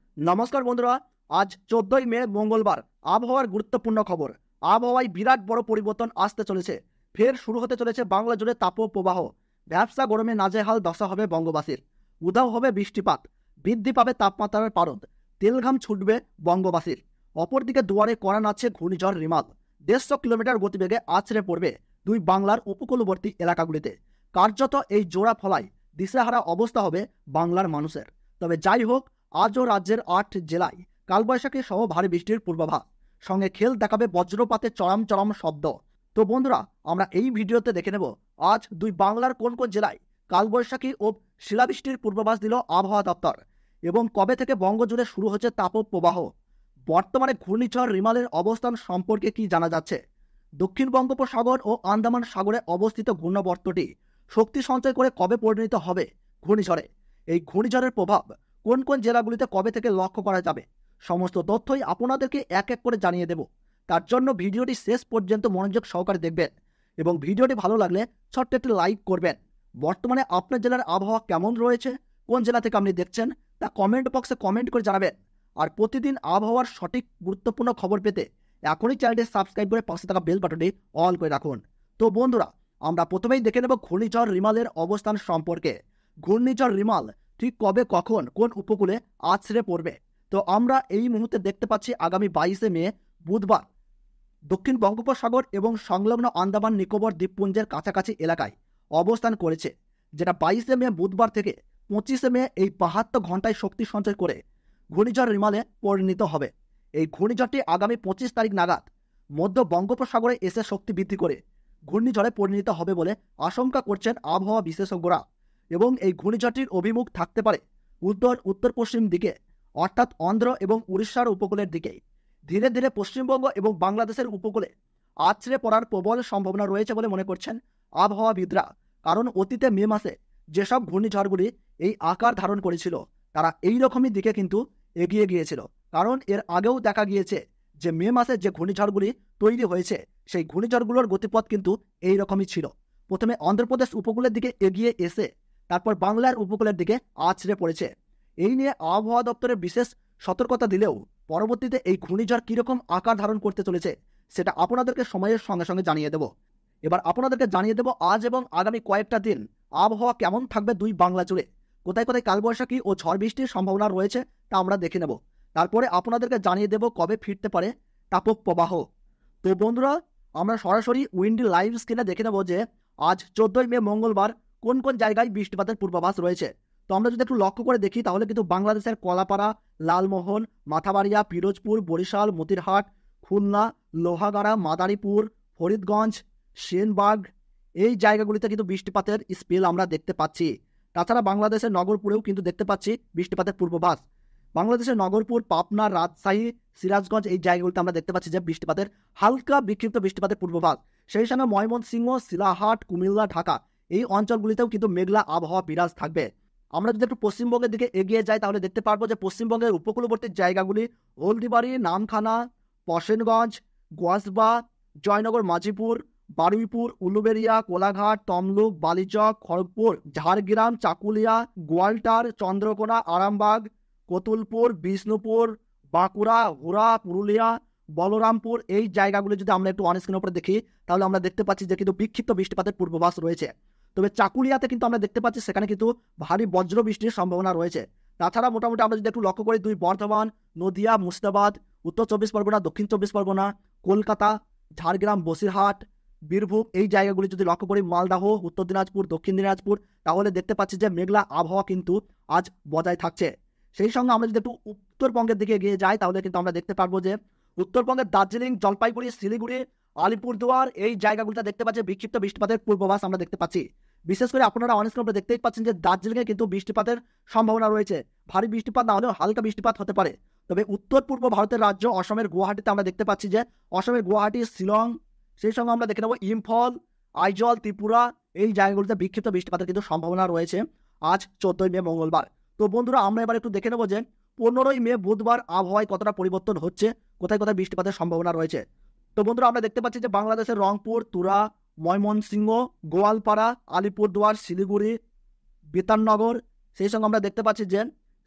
নমস্কার বন্ধুরা, আজ 14ই মে মঙ্গলবার। আবহাওয়ার গুরুত্বপূর্ণ খবর। আবহাওয়ায় বিরাট বড় পরিবর্তন আসতে চলেছে। ফের শুরু হতে চলেছে বাংলা জুড়ে তাপপ্রবাহ। ভ্যাপসা গরমে নাজেহাল দশা হবে বঙ্গবাসীর। উধাও হবে বৃষ্টিপাত, বৃদ্ধি পাবে তাপমাত্রার পারদ, তেলঘাম ছুটবে বঙ্গবাসীর। অপরদিকে দুয়ারে কড়া নাড়ছে ঘূর্ণিঝড় রিমাল। 150 কিলোমিটার গতিবেগে আছড়ে পড়বে দুই বাংলার উপকূলবর্তী এলাকাগুলিতে। কার্যত এই জোড়া ফলায় দিশেহারা অবস্থা হবে বাংলার মানুষের। তবে যাই হোক, আজও রাজ্যের 8 জেলায় কালবৈশাখী সহ ভারী বৃষ্টির পূর্বাভাস, সঙ্গে খেল দেখাবে বজ্রপাতের চরম চরম শব্দ। তো বন্ধুরা, আমরা এই ভিডিওতে দেখে নেব আজ দুই বাংলার কোন কোন জেলায় কালবৈশাখী ও শিলাবৃষ্টির পূর্বাভাস দিল আবহাওয়া দপ্তর, এবং কবে থেকে বঙ্গজুড়ে শুরু হচ্ছে তাপপ্রবাহ। বর্তমানে ঘূর্ণিঝড় রিমালের অবস্থান সম্পর্কে কি জানা যাচ্ছে? দক্ষিণ বঙ্গোপসাগর ও আন্দামান সাগরে অবস্থিত ঘূর্ণাবর্তটি শক্তি সঞ্চয় করে কবে পরিণত হবে ঘূর্ণিঝড়ে? এই ঘূর্ণিঝড়ের প্রভাব কোন কোন জেলাগুলিতে কবে থেকে লক্ষ্য করা যাবে, সমস্ত তথ্যই আপনাদেরকে এক এক করে জানিয়ে দেব। তার জন্য ভিডিওটি শেষ পর্যন্ত মনোযোগ সহকারে দেখবেন এবং ভিডিওটি ভালো লাগলে ছোট্ট একটি লাইক করবেন। বর্তমানে আপনার জেলার আবহাওয়া কেমন রয়েছে, কোন জেলা থেকে আপনি দেখছেন তা কমেন্ট বক্সে কমেন্ট করে জানাবেন। আর প্রতিদিন আবহাওয়ার সঠিক গুরুত্বপূর্ণ খবর পেতে এখনই চ্যানেলটি সাবস্ক্রাইব করে পাশে থাকা বেল বাটনটি অল করে রাখুন। তো বন্ধুরা, আমরা প্রথমেই দেখে নেব ঘূর্ণিঝড় রিমালের অবস্থান সম্পর্কে। ঘূর্ণিঝড় রিমাল ঠিক কবে কখন কোন উপকূলে আছড়ে পড়বে? তো আমরা এই মুহূর্তে দেখতে পাচ্ছি আগামী 22শে মে বুধবার দক্ষিণ বঙ্গোপসাগর এবং সংলগ্ন আন্দামান নিকোবর দ্বীপপুঞ্জের কাছাকাছি এলাকায় অবস্থান করেছে, যেটা 22শে মে বুধবার থেকে 25শে মে এই 72 ঘন্টায় শক্তি সঞ্চয় করে ঘূর্ণিঝড় রিমালে পরিণত হবে। এই ঘূর্ণিঝড়টি আগামী 25 তারিখ নাগাদ মধ্য বঙ্গোপসাগরে এসে শক্তি বৃদ্ধি করে ঘূর্ণিঝড়ে পরিণত হবে বলে আশঙ্কা করছেন আবহাওয়া বিশেষজ্ঞরা। এবং এই ঘূর্ণিঝড়টির অভিমুখ থাকতে পারে উত্তর পশ্চিম দিকে, অর্থাৎ অন্ধ্র এবং উড়িষ্যার উপকূলের দিকে। ধীরে ধীরে পশ্চিমবঙ্গ এবং বাংলাদেশের উপকূলে আছড়ে পড়ার প্রবল সম্ভাবনা রয়েছে বলে মনে করছেন আবহাওয়াবিদরা। কারণ অতীতে মে মাসে যেসব ঘূর্ণিঝড়গুলি এই আকার ধারণ করেছিল তারা এই রকমই দিকে কিন্তু এগিয়ে গিয়েছিল। কারণ এর আগেও দেখা গিয়েছে যে মে মাসে যে ঘূর্ণিঝড়গুলি তৈরি হয়েছে সেই ঘূর্ণিঝড়গুলোর গতিপথ কিন্তু এই রকমই ছিল। প্রথমে অন্ধ্রপ্রদেশ উপকূলের দিকে এগিয়ে এসে তারপর বাংলার উপকূলের দিকে আছড়ে পড়েছে। এই নিয়ে আবহাওয়া দপ্তরের বিশেষ সতর্কতা দিলেও পরবর্তীতে এই ঘূর্ণিঝড় কিরকম আকার ধারণ করতে চলেছে সেটা আপনাদেরকে সময়ের সঙ্গে সঙ্গে জানিয়ে দেব। এবার আপনাদেরকে জানিয়ে দেব আজ এবং আগামী কয়েকটা দিন আবহাওয়া কেমন থাকবে দুই বাংলা জুড়ে, কোথায় কোথায় কালবৈশাখী ও ঝড় বৃষ্টির সম্ভাবনা রয়েছে তা আমরা দেখে নেব। তারপরে আপনাদেরকে জানিয়ে দেব কবে ফিরতে পারে তাপপ্রবাহ। তো বন্ধুরা, আমরা সরাসরি উইন্ডি লাইভ স্ক্রিনে দেখে নেব যে আজ 14ই মে মঙ্গলবার কোন কোন জায়গায় বৃষ্টিপাতের পূর্বাভাস রয়েছে। তো আমরা যদি একটু লক্ষ্য করে দেখি তাহলে কিন্তু বাংলাদেশের কলাপাড়া, লালমোহন, মাথাবাড়িয়া, পিরোজপুর, বরিশাল, মতিরহাট, খুলনা, লোহাগাড়া, মাদারীপুর, ফরিদগঞ্জ, সেনবাগ এই জায়গাগুলিতে কিন্তু বৃষ্টিপাতের স্পেল আমরা দেখতে পাচ্ছি। তাছাড়া বাংলাদেশের নগরপুরেও কিন্তু দেখতে পাচ্ছি বৃষ্টিপাতের পূর্বাভাস। বাংলাদেশের নগরপুর, পাবনা, রাজশাহী, সিরাজগঞ্জ এই জায়গাগুলিতে আমরা দেখতে পাচ্ছি যে বৃষ্টিপাতের হালকা বিক্ষিপ্ত বৃষ্টিপাতের পূর্বাভাস। সেই সঙ্গে ময়মনসিংহ, শিলাহাট, কুমিল্লা, ঢাকা এই অঞ্চলগুলিতেও কিন্তু মেঘলা আবহাওয়া বিরাজ থাকবে। আমরা যদি একটু পশ্চিমবঙ্গের দিকে এগিয়ে যাই তাহলে দেখতে পারবো যে পশ্চিমবঙ্গের উপকূলবর্তী জায়গাগুলি হলদিবাড়ি, নামখানা, পশেনগঞ্জ, গোয়াসবা, জয়নগর, মাঝিপুর, বারুইপুর, উলুবেড়িয়া, কোলাঘাট, তমলুক, বালিচক, খড়গপুর, ঝাড়গ্রাম, চাকুলিয়া, গোয়ালটার, চন্দ্রকোনা, আরামবাগ, কতুলপুর, বিষ্ণুপুর, বাঁকুড়া, হুরা, পুরুলিয়া, বলরামপুর এই জায়গাগুলি যদি আমরা একটু অনস্ক্রিনের উপরে দেখি তাহলে আমরা দেখতে পাচ্ছি যে কিন্তু বিক্ষিপ্ত বৃষ্টিপাতের পূর্বাভাস রয়েছে। তবে চাকুলিয়াতে কিন্তু আমরা দেখতে পাচ্ছি সেখানে কিন্তু ভারী বজ্র বৃষ্টির সম্ভাবনা রয়েছে। তাছাড়া মোটামুটি আমরা যদি একটু লক্ষ্য করি দুই বর্ধমান, নদিয়া, মুর্শিদাবাদ, উত্তর 24 পরগনা, দক্ষিণ 24 পরগনা, কলকাতা, ঝাড়গ্রাম, বসিরহাট, বীরভূম এই জায়গাগুলি যদি লক্ষ্য করি, মালদাহ, উত্তর দিনাজপুর, দক্ষিণ দিনাজপুর, তাহলে দেখতে পাচ্ছি যে মেঘলা আবহাওয়া কিন্তু আজ বজায় থাকছে। সেই সঙ্গে আমরা যদি একটু উত্তরবঙ্গের দিকে এগিয়ে যাই তাহলে কিন্তু আমরা দেখতে পারবো যে উত্তরবঙ্গের দার্জিলিং, জলপাইগুড়ি, শিলিগুড়ি, আলিপুরদুয়ার এই জায়গাগুলিতে দেখতে পাচ্ছি বিক্ষিপ্ত বৃষ্টিপাতের পূর্বাভাস আমরা দেখতে পাচ্ছি। বিশেষ করে আপনারা অনস্ক্রিনে দেখতেই পাচ্ছেন যে দার্জিলিংয়ে কিন্তু বৃষ্টিপাতের সম্ভাবনা রয়েছে। ভারী বৃষ্টিপাত না হলেও হালকা বৃষ্টিপাত হতে পারে। তবে উত্তর পূর্ব ভারতের রাজ্য অসমের গুয়াহাটিতে আমরা দেখতে পাচ্ছি যে অসমের গুয়াহাটি, শিলং, সেই সঙ্গে আমরা দেখে নেব ইম্ফল, আইজল, ত্রিপুরা এই জায়গাগুলিতে বিক্ষিপ্ত বৃষ্টিপাতের কিন্তু সম্ভাবনা রয়েছে আজ 14ই মে মঙ্গলবার। তো বন্ধুরা, আমরা এবার একটু দেখে নেব যে 15ই মে বুধবার আবহাওয়ায় কতটা পরিবর্তন হচ্ছে, কোথায় কোথায় বৃষ্টিপাতের সম্ভাবনা রয়েছে। তো বন্ধুরা, আমরা দেখতে পাচ্ছি যে বাংলাদেশের রংপুর, তুরা, ময়মনসিংহ, গোয়ালপাড়া, আলিপুরদুয়ার, শিলিগুড়ি, বিতাননগর, সেই সঙ্গে আমরা দেখতে পাচ্ছি যে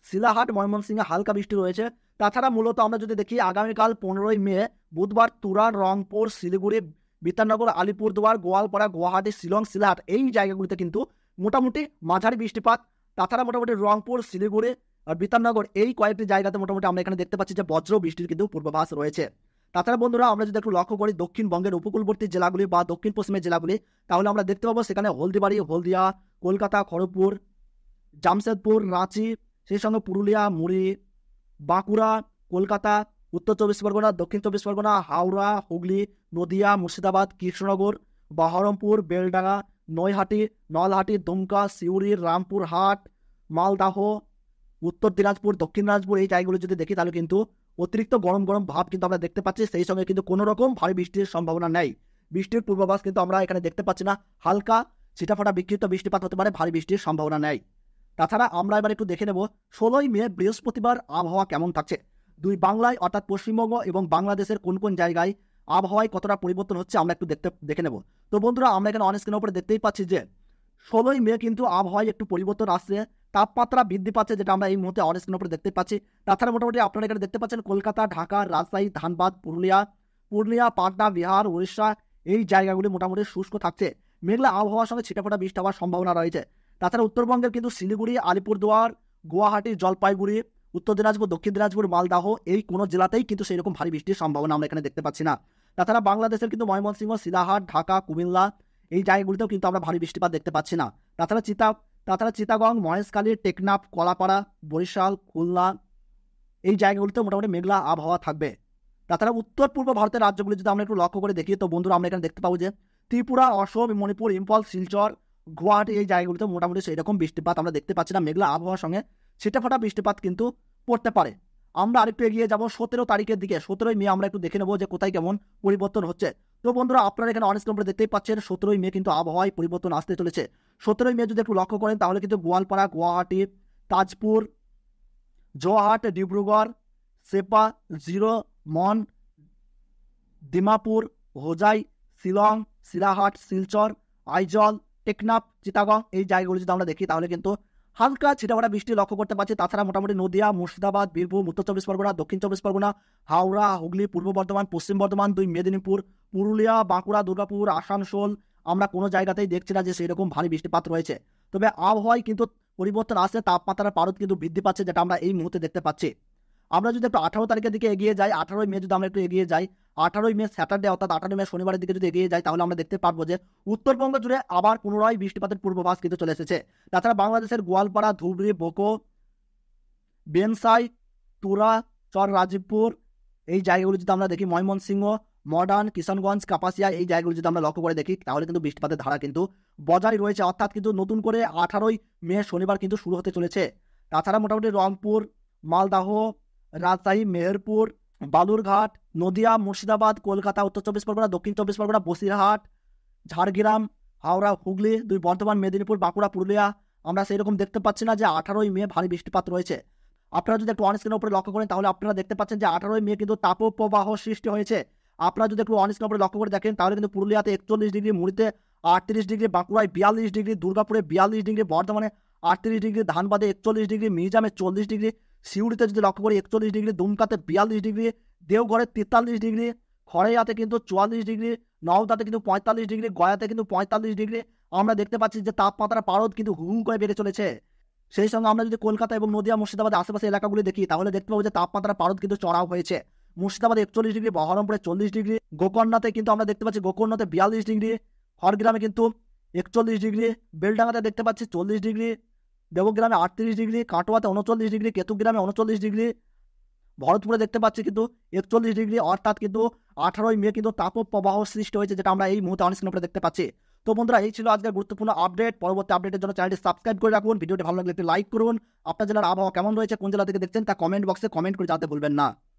শিলাহাট, ময়মনসিংহে হালকা বৃষ্টি রয়েছে। তাছাড়া মূলত আমরা যদি দেখি আগামীকাল 15ই মে বুধবার তুরা, রংপুর, শিলিগুড়ি, বিধাননগর, আলিপুরদুয়ার, গোয়ালপাড়া, গুয়াহাটি, শিলং, শিলাহাট এই জায়গাগুলিতে কিন্তু মোটামুটি মাঝারি বৃষ্টিপাত। তাছাড়া মোটামুটি রংপুর, শিলিগুড়ি আর বিধাননগর এই কয়েকটি জায়গাতে মোটামুটি আমরা এখানে দেখতে পাচ্ছি যে বজ্র বৃষ্টির কিন্তু পূর্বাভাস রয়েছে। তাছাড়া বন্ধুরা আমরা যদি একটু লক্ষ্য করি দক্ষিণবঙ্গের উপকূলবর্তী জেলাগুলি বা দক্ষিণ পশ্চিমের জেলাগুলি, তাহলে আমরা দেখতে পাবো সেখানে হলদিবাড়ি, হলদিয়া, কলকাতা, খড়গপুর, জামশেদপুর, রাঁচি, সেই সঙ্গে পুরুলিয়া, মুড়ি, বাঁকুড়া, কলকাতা, উত্তর চব্বিশ পরগনা, দক্ষিণ চব্বিশ পরগনা, হাওড়া, হুগলি, নদিয়া, মুর্শিদাবাদ, কৃষ্ণনগর, বহরমপুর, বেলডাঙ্গা, নৈহাটি, নলহাটি, দুমকা, সিউড়ি, রামপুরহাট, মালদাহ, উত্তর দিনাজপুর, দক্ষিণ দিনাজপুর এই জায়গাগুলো যদি দেখি তাহলে কিন্তু অতিরিক্ত গরম গরম ভাব কিন্তু আমরা দেখতে পাচ্ছি। সেই সঙ্গে কিন্তু কোনো রকম ভারী বৃষ্টির সম্ভাবনা নেই। বৃষ্টির পূর্বাভাস কিন্তু আমরা এখানে দেখতে পাচ্ছি না। হালকা ছিটাফাটা বিক্ষিপ্ত বৃষ্টিপাত হতে পারে, ভারী বৃষ্টির সম্ভাবনা নেই। তাছাড়া আমরা এবার একটু দেখে নেব 16ই মে বৃহস্পতিবার আবহাওয়া কেমন থাকছে। দুই বাংলায় অর্থাৎ পশ্চিমবঙ্গ এবং বাংলাদেশের কোন কোন জায়গায় আবহাওয়ায় কতটা পরিবর্তন হচ্ছে আমরা একটু দেখে নেব। তো বন্ধুরা আমরা এখানে অন স্ক্রিনের উপরে দেখতেই পাচ্ছি যে 16ই মে কিন্তু আবহাওয়ায় একটু পরিবর্তন আসছে, তাপমাত্রা বৃদ্ধি পাচ্ছে, যেটা আমরা এই মুহূর্তে অন স্ক্রিনের উপরে দেখতে পাচ্ছি। তাছাড়া মোটামুটি আপনারা এখানে দেখতে পাচ্ছেন কলকাতা, ঢাকা, রাজশাহী, ধানবাদ, পুরুলিয়া, পাটনা, বিহার, উড়িষ্যা এই জায়গাগুলি মোটামুটি শুষ্ক থাকছে। মেঘলা আবহাওয়ার সঙ্গে ছিটাফোটা বৃষ্টি হওয়ার সম্ভাবনা রয়েছে। তাছাড়া উত্তরবঙ্গের কিন্তু শিলিগুড়ি, আলিপুরদুয়ার, গুয়াহাটি, জলপাইগুড়ি, উত্তর দিনাজপুর, দক্ষিণ দিনাজপুর, মালদাহ এই কোনো জেলাতেই কিন্তু সেই রকম ভারী বৃষ্টির সম্ভাবনা আমরা এখানে দেখতে পাচ্ছি না। তাছাড়া বাংলাদেশের কিন্তু ময়মনসিংহ, শিলাহাট, ঢাকা, কুমিল্লা এই জায়গাগুলিতেও কিন্তু আমরা ভারী বৃষ্টিপাত দেখতে পাচ্ছি না। তাছাড়া চিটাগং, মহেশখালী, টেকনাফ, কলাপাড়া, বরিশাল, খুলনা এই জায়গাগুলিতে মোটামুটি মেঘলা আবহাওয়া থাকবে। তাছাড়া উত্তর পূর্ব ভারতের রাজ্যগুলি যদি আমরা একটু লক্ষ্য করে দেখি তো বন্ধুরা আমরা এখানে দেখতে পাবো যে ত্রিপুরা, অসম, মণিপুর, ইম্ফল, শিলচর, গুয়াহাটি এই জায়গাগুলিতে মোটামুটি সেই রকম বৃষ্টিপাত আমরা দেখতে পাচ্ছি না। মেঘলা আবহাওয়ার সঙ্গে ছিটাফাটা বৃষ্টিপাত কিন্তু পড়তে পারে। আমরা আরেকটু এগিয়ে যাব 17 তারিখের দিকে। 17ই মে আমরা একটু দেখে নেবো যে কোথায় কেমন পরিবর্তন হচ্ছে। তো বন্ধুরা আপনারা এখানে অন স্ক্রিনে দেখতেই পাচ্ছেন 17ই মে কিন্তু আবহাওয়ায় পরিবর্তন আসতে চলেছে। 17ই মে যদি একটু লক্ষ্য করেন তাহলে কিন্তু গোয়ালপাড়া, গুয়াহাটি, তাজপুর, জোরহাট, ডিব্রুগড়, সেপা, জিরো, মন, ডিমাপুর, হোজাই, শিলং, শিলাহাট, শিলচর, আইজল, টেকনাফ, চিটাগং এই জায়গাগুলো যদি আমরা দেখি তাহলে কিন্তু হালকা ছিটাফাটা বৃষ্টি লক্ষ্য করতে পারছি। তাছাড়া মোটামুটি নদিয়া, মুর্শিদাবাদ, বীরভূম, উত্তর চব্বিশ পরগনা, দক্ষিণ চব্বিশ পরগনা, হাওড়া, হুগলি, পূর্ব বর্ধমান, পশ্চিম বর্ধমান, 2 মেদিনীপুর, পুরুলিয়া, বাঁকুড়া, দুর্গাপুর, আসানসোল আমরা কোনো জায়গাতেই দেখছি না যে সেই রকম ভারী বৃষ্টিপাত রয়েছে। তবে আবহাওয়ায় কিন্তু পরিবর্তন আসছে, তাপমাত্রার পারদ কিন্তু বৃদ্ধি পাচ্ছে, যেটা আমরা এই মুহূর্তে দেখতে পাচ্ছি। আমরা যদি একটু 18 তারিখের দিকে এগিয়ে যাই, 18ই মে যদি আমরা একটু এগিয়ে যাই, 18ই মে স্যাটারডে অর্থাৎ 18ই মে শনিবারের দিকে যদি এগিয়ে যাই তাহলে আমরা দেখতে পারবো যে উত্তরবঙ্গ জুড়ে আবার পুনরায় বৃষ্টিপাতের পূর্বাভাস কিন্তু চলে এসেছে। তাছাড়া বাংলাদেশের গোয়ালপাড়া, ধুবড়ি, বোকো, বেনসাই, তুরা, চর রাজীবপুর এই জায়গাগুলো যদি আমরা দেখি, ময়মনসিংহ, মডার্ন, কিষানগঞ্জ, কাপাসিয়া এই জায়গাগুলো যদি আমরা লক্ষ্য করে দেখি তাহলে কিন্তু বৃষ্টিপাতের ধারা কিন্তু বজায় রয়েছে, অর্থাৎ কিন্তু নতুন করে 18ই মে শনিবার কিন্তু শুরু হতে চলেছে। তাছাড়া মোটামুটি রংপুর, মালদাহ, রাজশাহী, মেহেরপুর, বালুরঘাট, নদিয়া, মুর্শিদাবাদ, কলকাতা, উত্তর চব্বিশ পরগনা, দক্ষিণ চব্বিশ পরগনা, বসিরহাট, ঝাড়গ্রাম, হাওড়া, হুগলি, 2 বর্ধমান, মেদিনীপুর, বাঁকুড়া, পুরুলিয়া আমরা সেই রকম দেখতে পাচ্ছি না যে 18ই মে ভারী বৃষ্টিপাত রয়েছে। আপনারা যদি একটু অন স্ক্রিনের উপরে লক্ষ্য করেন তাহলে আপনারা দেখতে পাচ্ছেন যে 18ই মে কিন্তু তাপপ্রবাহ সৃষ্টি হয়েছে। আপনারা যদি একটু অন স্ক্রিনের উপরে লক্ষ্য করে দেখেন তাহলে কিন্তু পুরুলিয়াতে 41 ডিগ্রি, মুড়িতে 38 ডিগ্রি, বাঁকুড়ায় 42 ডিগ্রি, দুর্গাপুরে 42 ডিগ্রি, বর্ধমানে 38 ডিগ্রি, ধানবাদে 41 ডিগ্রি, মির্জামে 40 ডিগ্রি, সিউড়িতে যদি লক্ষ্য করি 41 ডিগ্রি, দুমকাতে 42 ডিগ্রি, দেওঘরে 43 ডিগ্রি, খড়াইয়াতে কিন্তু 44 ডিগ্রি, নওদাতে কিন্তু 45 ডিগ্রি, গয়াতে কিন্তু 45 ডিগ্রি আমরা দেখতে পাচ্ছি যে তাপমাত্রার পারদ কিন্তু হুম করে বেড়ে চলেছে। সেই সঙ্গে আমরা যদি কলকাতা এবং নদিয়া, মুর্শিদাবাদ আশেপাশে এলাকাগুলি দেখি তাহলে দেখতে পাবো যে তাপমাত্রার পারদ কিন্তু চড়াও হয়েছে। মুর্শিদাবাদে 41 ডিগ্রি, বহরমপুরে 40 ডিগ্রি, গোকর্ণাতে কিন্তু আমরা দেখতে পাচ্ছি গোকর্ণাতে 42 ডিগ্রি, খড়গ্রামে কিন্তু 41 ডিগ্রি, বেলডাঙ্গাতে দেখতে পাচ্ছি 40 ডিগ্রি, দেবগ্রামে 38 ডিগ্রি, কাটোয়াতে 39 ডিগ্রি, কেতুগ্রামে 39 ডিগ্রি, ভরতপুরে দেখতে পাচ্ছি কিন্তু 41 ডিগ্রি, অর্থাৎ কিন্তু 18ই মে কিন্তু তাপপ্রবাহ সৃষ্টি হয়েছে, যেটা আমরা এই মুহূর্তে অন স্ক্রিনের উপরে দেখতে পাচ্ছি। তো বন্ধুরা এই ছিল আজকের গুরুত্বপূর্ণ আপডেট। পরবর্তী আপডেটের জন্য চ্যানেলটি সাবস্ক্রাইব করে রাখুন। ভিডিওটি ভালো লাগলে একটি লাইক করুন। আপনার জেলার আবহাওয়া কেমন রয়েছে, কোন জেলা থেকে দেখছেন তা কমেন্ট বক্সে কমেন্ট করে জানাতে ভুলবেন না।